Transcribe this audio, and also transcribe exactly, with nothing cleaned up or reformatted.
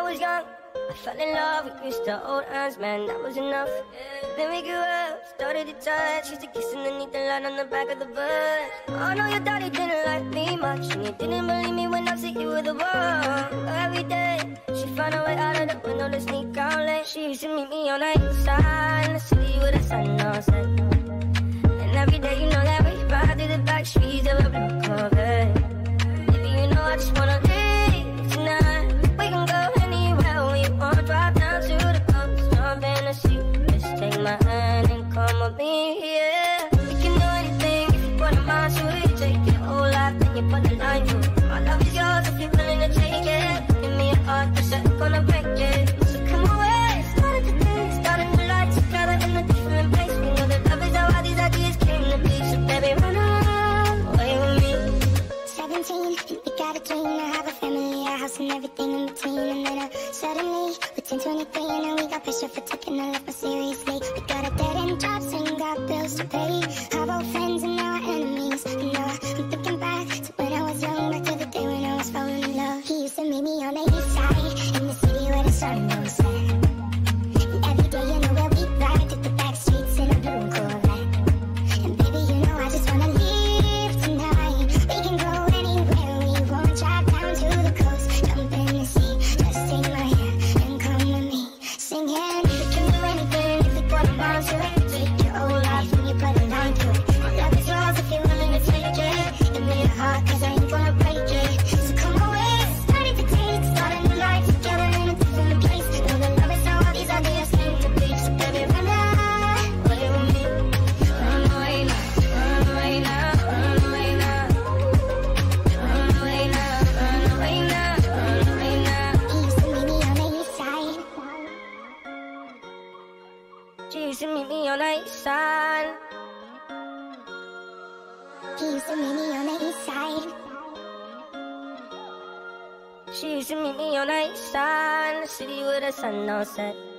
was young, I fell in love, we used to hold hands, man, that was enough. Then we grew up, started to touch, used to kiss underneath the light on the back of the bus. Oh no, your daddy didn't like me much, and you didn't believe me when I said you were the one. Every day, she found a way out of the window to sneak out late. She used to meet me on the east side, in the city with the sun on set. And every day, you know that we ride through the back streets of a blue Corvette. Baby, you know I just wanna leave tonight. We can go anywhere we want, drive down to the coast, jump in the sea. Just take my hand and come with me, yeah. We can do anything if you put a mind to it. Take your whole life, then you put a line to it. My love is yours if you're willing to take it. Give me a heart that's not gonna break it. So come away, started the day, started the light together in a different place. We know that love is how all these ideas came to be. So baby, run away with me. Seventeen, and we got a dream to have a family, a house and everything in between. And then uh, suddenly, we're ten, twenty-three, and now we got pressure for taking our life more seriously. We got a dead end jobs and got bills to pay. Our old friends and now our enemies. And now I'm thinking back to when I was young, back to the day when I was falling in love. He used to meet me on the east side, in the city where the sun was set. And every day, you know where we ride through the back streets in a blue Corvette. And baby, you know I just wanna leave tonight. We can go anywhere we want, drive down to the coast, jump in the sea. Just take my hand and come with me, singing. We can do anything if we put a mind to it. Take your whole life and you put a line to it. My love is yours if you're willing to take it. Give me your heart, cause I ain't gonna break it. So come away, starting to take, starting the night together in a different place. Know that love is how all these ideas came to be. So baby, run away with me. Run away now, run away now, run away now. Run away now, run away now, run away now. He used to meet me on the east side. She used to meet me on the east side. He used to meet me on the east side. She used to meet me on the east side, in the city with the sun on set.